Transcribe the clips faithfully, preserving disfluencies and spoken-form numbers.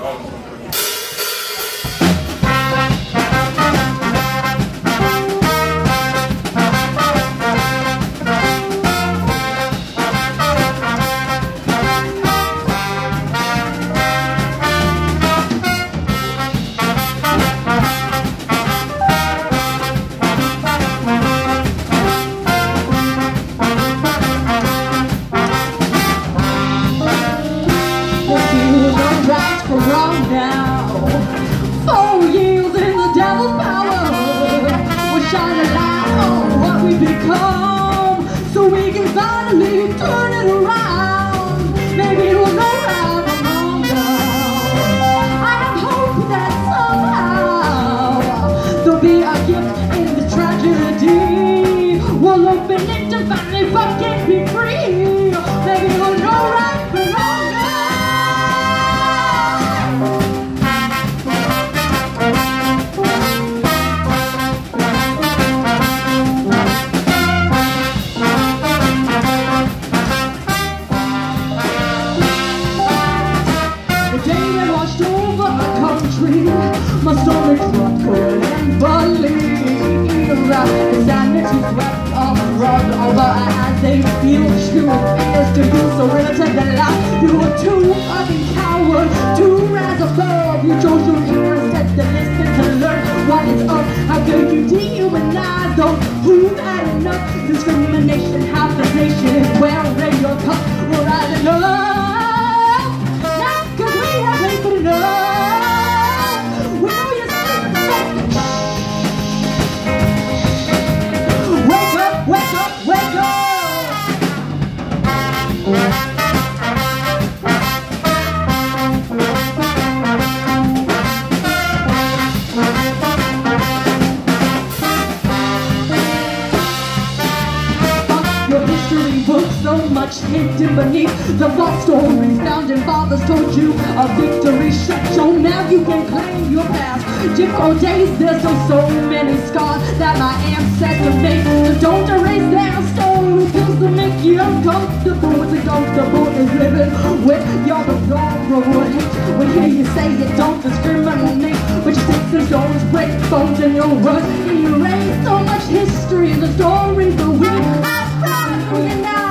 Hidden beneath the false stories found in fathers told you a victory shut shown. Now you can claim your past. Difficult days, there's still so many scars that my ancestors made. So don't erase their story. Refuse to make you uncomfortable. What's uncomfortable is living with your wrong hate. When hear you say you don't discriminate, but your sticks and stones break bones in your words. Erase so much history in the stories that we have promised for you now.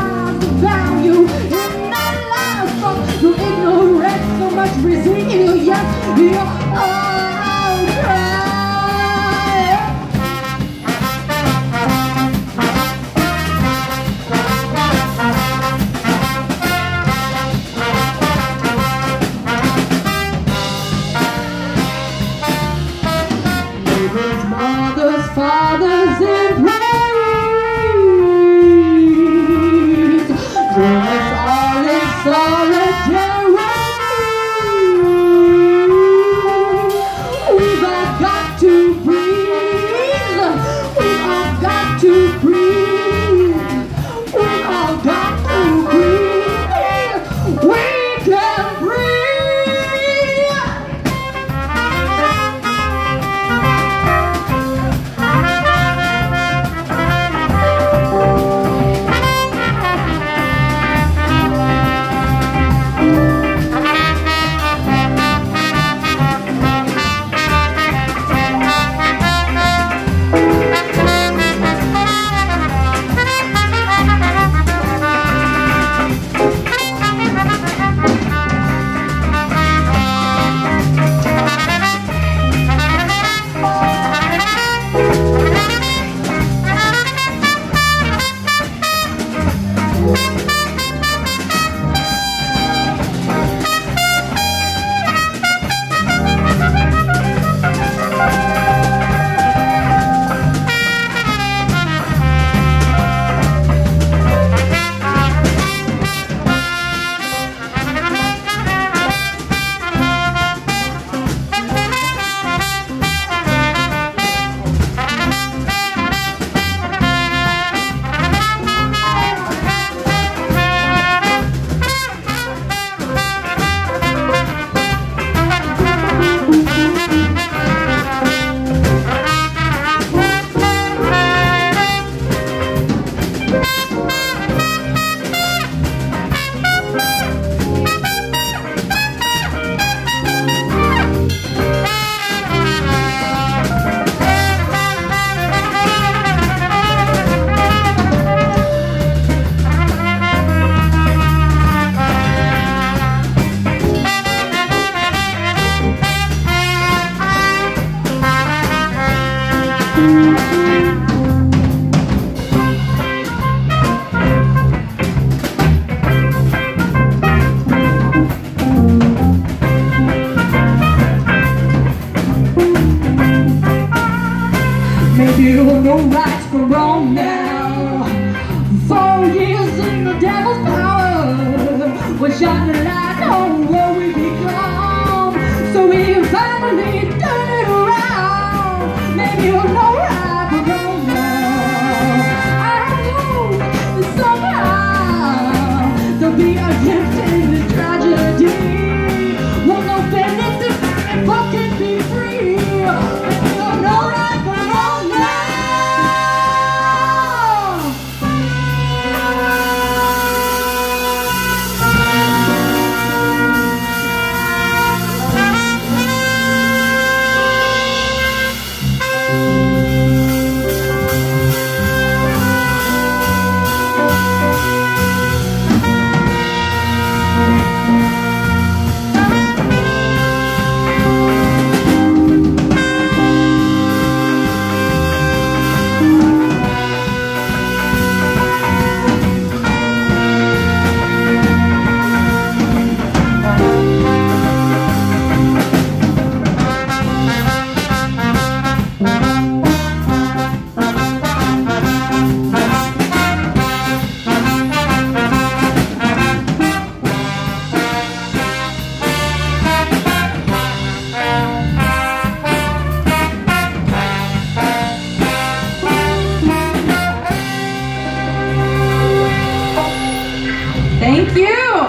Value in my life from your ignorance, so much resilience, your outcry. Neighbors, mothers, fathers, and brothers. All in solidarity. Thank you.